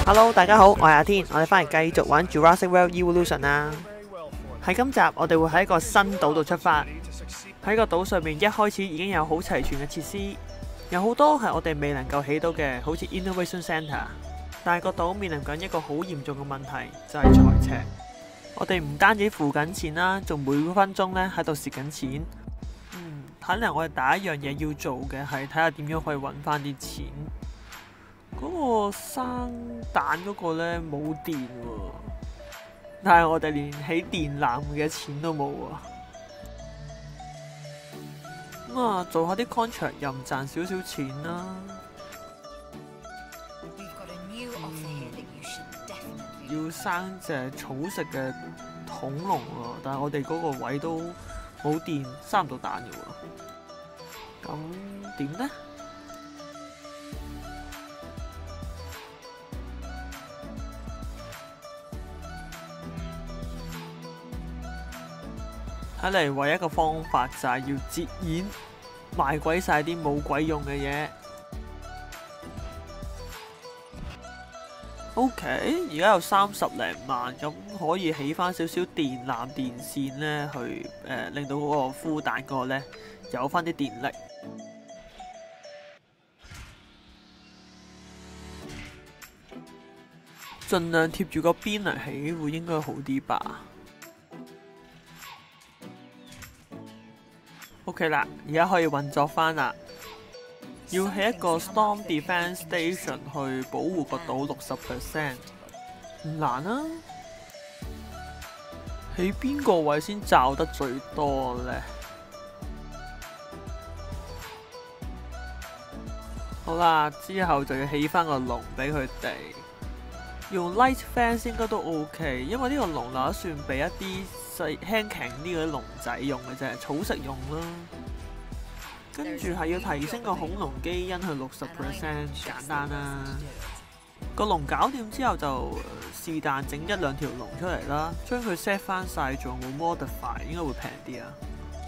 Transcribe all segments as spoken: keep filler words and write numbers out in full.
Hello， 大家好，我係阿天，我哋翻嚟繼續玩 Jurassic World Evolution 啦。喺今集我哋會喺一個新島度出發，喺個島上面一開始已經有好齊全嘅設施，有好多係我哋未能夠起到嘅，好似 Innovation Centre。但係個島面臨緊一個好嚴重嘅問題，就係財赤。我哋唔單止付緊錢啦，仲每分鐘咧喺度蝕緊錢。嗯，睇嚟我哋第一樣嘢要做嘅係睇下點樣可以揾翻啲錢。嗰個生蛋嗰個咧冇電喎，但係我哋連起電纜嘅錢都冇啊！咁啊，做下啲 contract 又唔賺少少錢啦。要生隻草食嘅恐龍喎，但係我哋嗰個位都冇電，生唔到蛋嘅喎。咁點呢？睇嚟唯一一個方法就係要節儉，賣鬼晒啲冇鬼用嘅嘢。OK， 而家有三十零萬，咁可以起翻少少電纜電線咧，去誒、呃、令到嗰個孵蛋嗰個咧有翻啲電力。盡量貼住個邊嚟起，會應該好啲吧。OK 啦，而家可以運作翻啦。要起一個 Storm Defense Station 去保護個島六十 percent， 唔難啊。起邊個位先罩得最多呢？好啦，之後就要起翻個籠俾佢哋。用 Light Fence 應該都 OK， 因為呢個籠打算俾一啲細輕強啲嘅籠仔用嘅啫，草食用啦。跟住係要提升個恐龍基因去六十 percent， 簡單啦。個籠搞掂之後就是但整一兩條龍出嚟啦，將佢 set 翻晒做冇 modify， 應該會平啲啊。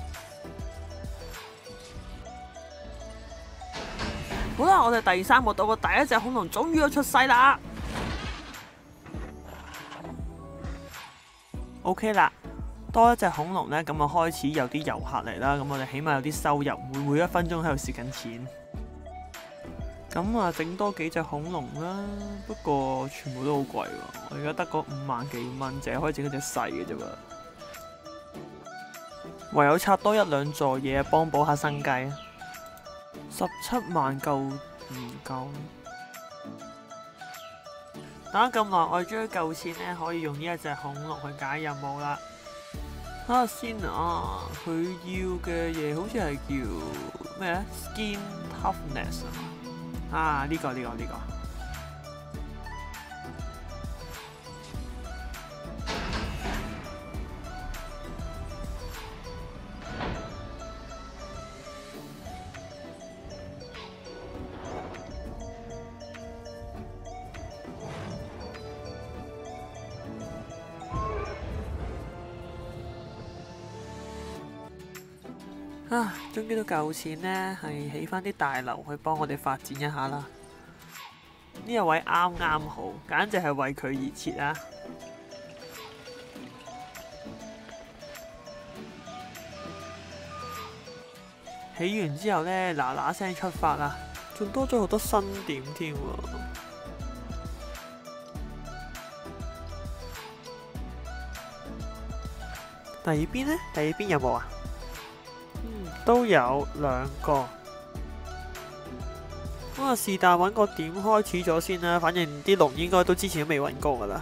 好啦，我哋第三個島嘅第一隻恐龍終於都出世啦。OK 啦。多一隻恐龍呢，咁啊開始有啲遊客嚟啦，咁我哋起碼有啲收入，唔會每一分鐘喺度蝕緊錢。咁啊，整多幾隻恐龍啦，不過全部都好貴喎，我而家得嗰五萬幾蚊，淨係可以整一隻細嘅啫喎。唯有拆多一兩座嘢幫補下生計。十七萬夠唔夠？等咗咁耐，我哋終於夠錢呢，可以用呢一隻恐龍去解任務啦。睇下先啊，佢要嘅嘢好似係叫咩咧 ？Skin toughness 啊！呢、這個呢、這個呢、這個。啊，終於都夠錢呢，係起翻啲大樓去幫我哋發展一下啦。呢個位啱啱好，簡直係為佢而設啊！起完之後呢，嗱嗱聲出發啦，仲多咗好多新點添喎。第二邊呢？第二邊有冇啊？都有兩個，咁啊是但揾個點開始咗先啦。反正啲龍應該都之前都未揾過噶啦。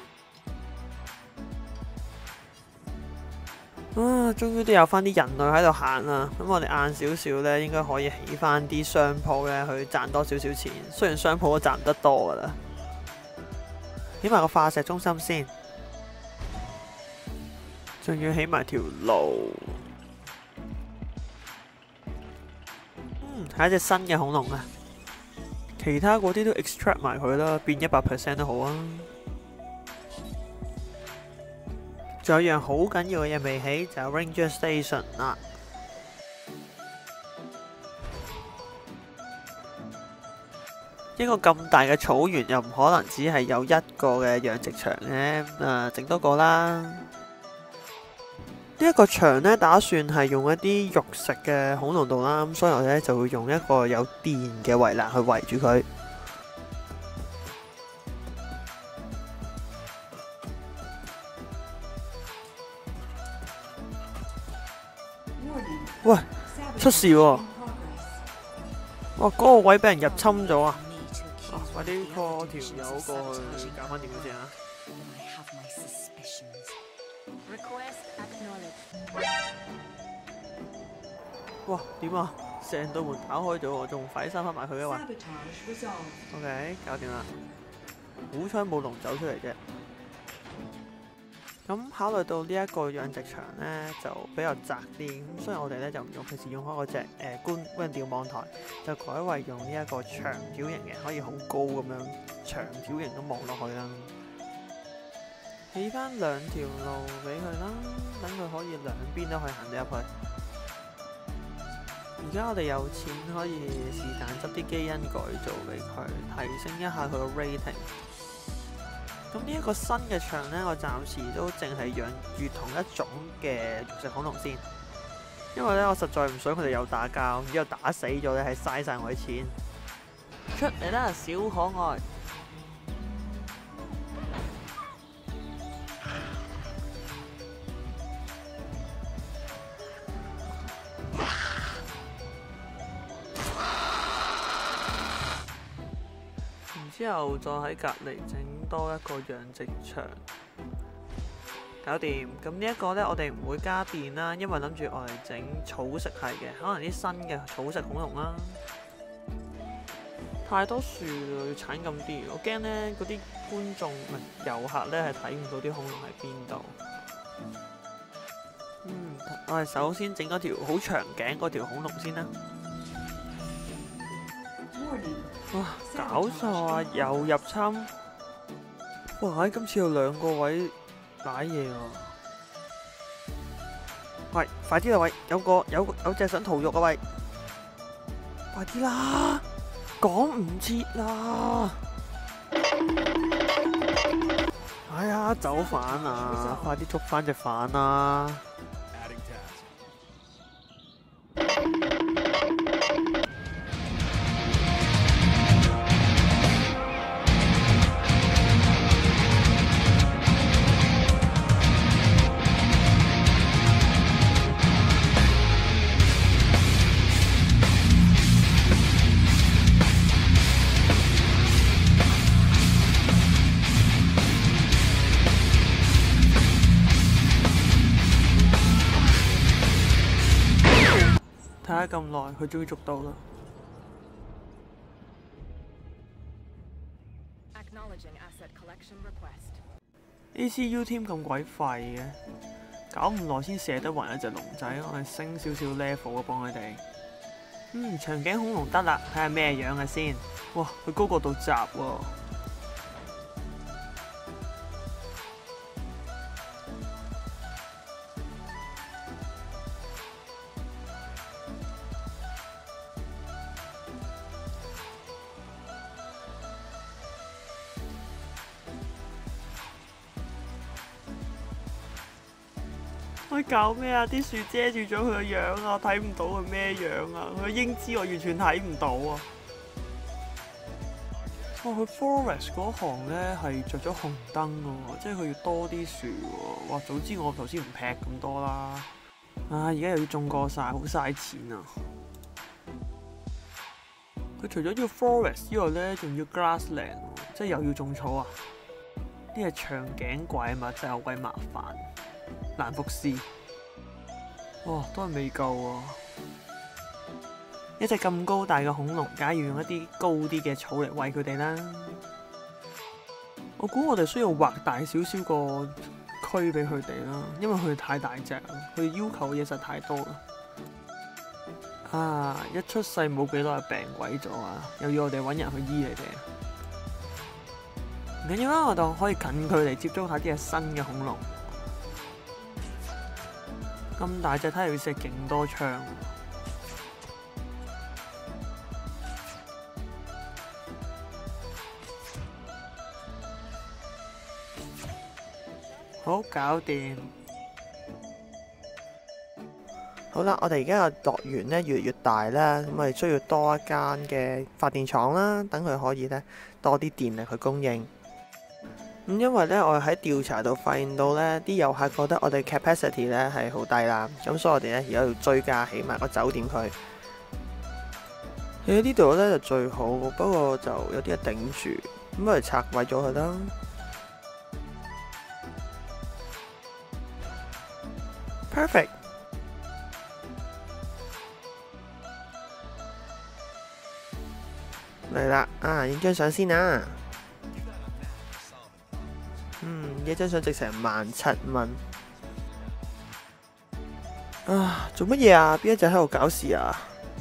啊，終於都有翻啲人類喺度行啦。咁我哋晏少少呢，應該可以起翻啲商鋪呢，去賺多少少錢。雖然商鋪都賺唔得多噶啦，起埋個化石中心先，仲要起埋條路。係一隻新嘅恐龍啊！其他嗰啲都 extract 埋佢啦，變一百 percent 都好啊！仲有樣好緊要嘅嘢未起，就係 Ranger Station 啦。 一個咁大嘅草原又唔可能只係有一個嘅養殖場嘅，誒整多個啦。呢、這、一個場呢，打算係用一啲肉食嘅恐龍度啦，咁所以我哋咧就會用一個有電嘅圍欄去圍住佢。喂，出事喎！哇，嗰、那個位俾人入侵咗啊！快啲 call 條友過去搞翻掂佢先啊！哇，點啊？成道門打開咗喎，仲快啲閂翻埋佢啊！喂 ，OK， 搞掂啦！好彩冇龍走出嚟啫。咁考慮到呢一個養殖場呢就比較窄啲，咁所以我哋咧就唔用平時用開嗰隻誒觀觀釣網台，就改為用呢一個長條型嘅，可以好高咁樣長條型咁望落去啦。起翻兩條路俾佢啦，等佢可以兩邊都可以行到入去。而家我哋有錢可以是但執啲基因改造俾佢，提升一下佢個 rating。咁呢一個新嘅場呢，我暫時都淨係養住同一種嘅肉食恐龍先，因為咧我實在唔想佢哋有打交，然之後打死咗咧係嘥晒我啲錢。出嚟啦，小可愛！之後再喺隔離整多一個養殖場，搞掂。咁呢一個呢，我哋唔會加電啦，因為諗住我嚟整草食系嘅，可能啲新嘅草食恐龍啦。太多樹啦，要鏟咁啲，我驚呢嗰啲觀眾唔係遊客呢係睇唔到啲恐龍喺邊度。嗯，我哋首先整咗條好長頸嗰條恐龍先啦。哇！搞錯啊！又入侵！哇！喺今次有兩個位擺嘢喎。喂，快啲啦！喂，有個有有隻想逃獄啊！喂，快啲啦！趕唔切啦！哎呀，走反啊！快啲捉翻隻反啦！睇下咁耐，佢終於捉到啦。A C U team 咁鬼廢嘅，搞唔耐先射得暈一隻龍仔，我哋升少少 level 啊，幫佢哋。嗯，長頸恐龍得啦，睇下咩樣嘅先。哇，佢高過道閘喎。喂，搞咩啊？啲樹遮住咗佢個樣啊，我睇唔到佢咩樣啊！佢英姿我完全睇唔到啊！哇，佢 forest 嗰行咧係着咗紅燈嘅，即係佢要多啲樹喎。哇，早知我頭先唔劈咁多啦！啊，而家又要種過晒，好嘥錢啊！佢除咗要 forest 之外咧，仲要 grassland， 即係又要種草啊！呢隻長頸怪物真係好鬼麻煩。蘭福斯，哇，都係未夠喎！一隻咁高大嘅恐龍，梗係要用一啲高啲嘅草嚟餵佢哋啦。我估我哋需要劃大少少個區俾佢哋啦，因為佢哋太大隻啦，佢哋要求嘅嘢實在太多啦。啊！一出世冇幾耐就病鬼咗啊！又要我哋揾人去醫你哋。唔緊要啦，我哋可以近距離接觸下啲新嘅恐龍。咁大隻，睇嚟要射勁多槍。 好，搞掂。好啦，我哋而家個樂園咧越嚟越大啦，咁我哋需要多一間嘅發電廠啦，等佢可以咧多啲電力去供應。咁因為咧，我喺調查度發現到咧，啲遊客覺得我哋 capacity 咧係好低啦，咁所以我哋咧而家要追加起埋個酒店佢。喺呢度咧就最好，不過就有啲嘢頂住，咁我哋拆毀咗佢啦。Perfect。嚟啦，啊，影張相先啊。嗯，一張相值成萬七蚊。啊，做乜嘢啊？邊一隻喺度搞事啊？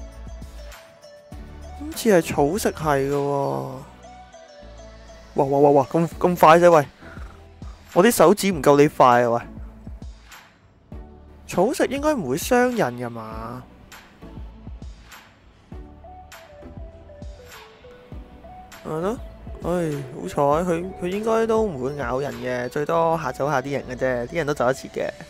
好似係草食係嘅喎。哇哇哇哇，咁咁快啫喂！我啲手指唔夠你快啊喂！草食應該唔會傷人㗎嘛？係咯。唉，好彩佢佢應該都唔會咬人嘅，最多嚇走下啲人嘅啫，啲人都走得切嘅。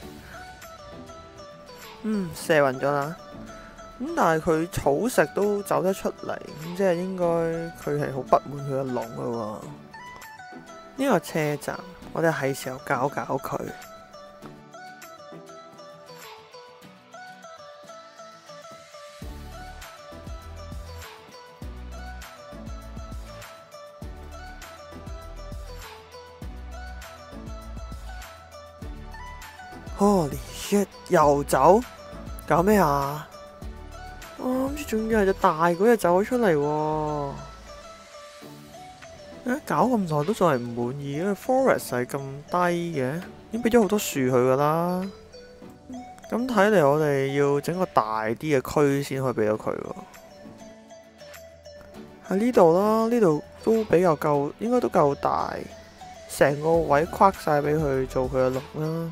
嗯，射暈咗啦。咁但係佢草食都走得出嚟，咁即係應該佢係好不滿佢個籠嘅喎。呢個車站，我哋係時候搞搞佢。Holy shit！ 又走，搞咩啊？我諗住仲要係隻大嗰隻走咗出嚟喎。誒，搞咁耐都仲係唔滿意，因為 forest 係咁低嘅，已經俾咗好多樹佢噶啦。咁睇嚟我哋要整個大啲嘅區先可以俾到佢喎。喺呢度啦，呢度都比較夠，應該都夠大，成個位框晒俾佢做佢嘅籠啦。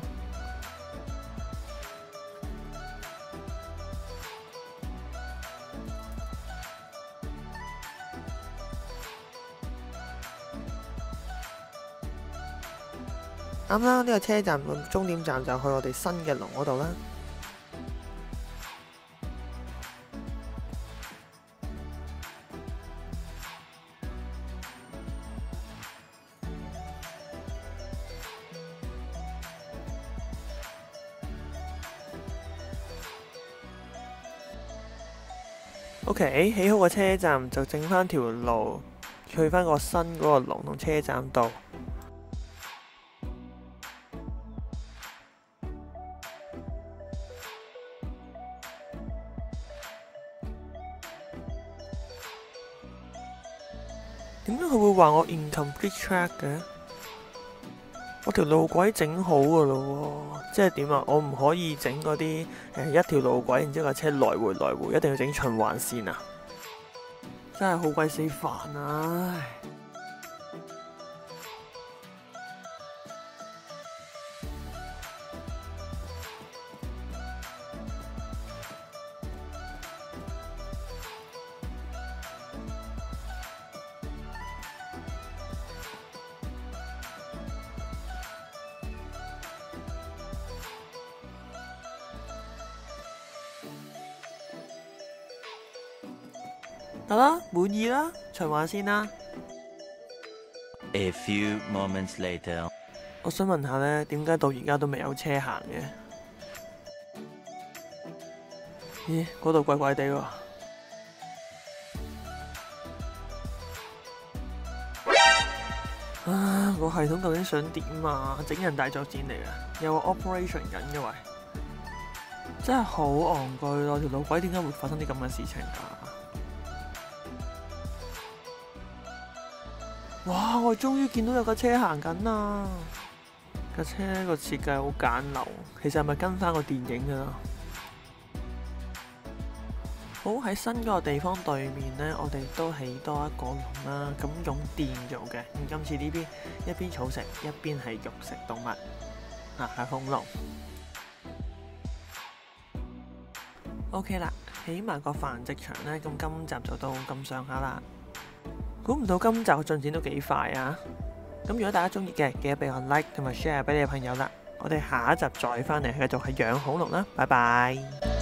啱啦，呢個車站個終點站就去我哋新嘅籠嗰度啦。OK， 起好個車站就整翻條路，去翻個新嗰個籠同車站度。點解佢會話我 incomplete track 嘅？我條路軌整好噶咯喎，即係點啊？我唔可以整嗰啲誒一條路軌，然之後架車來回來回，一定要整循環線啊！真係好鬼死煩啊！唉。得啦，滿意啦，循環先啦。 A few moments later， 我想問下呢，點解到而家都未有車行嘅？咦，嗰度怪怪地喎。啊，個系統究竟想點啊？整人大作戰嚟嘅，有個 operation 緊嘅喂，真係好戇居咯！條路軌點解會發生啲咁嘅事情㗎？哇！我終於見到有架車行緊啦！架車個設計好簡陋，其實係咪跟翻個電影㗎啦？好，喺新嗰個地方對面呢，我哋都起多一個籠啦。咁用電做嘅，咁今次呢邊一邊草食，一邊係肉食動物，啊係恐龍。OK 啦，起埋個繁殖場呢，咁今集就到咁上下啦。估唔到今集嘅進展都幾快啊！ 咁如果大家中意嘅，記得俾我 like 同埋 share 俾你嘅朋友啦。我哋下一集再返嚟繼續係養恐龍啦，拜拜。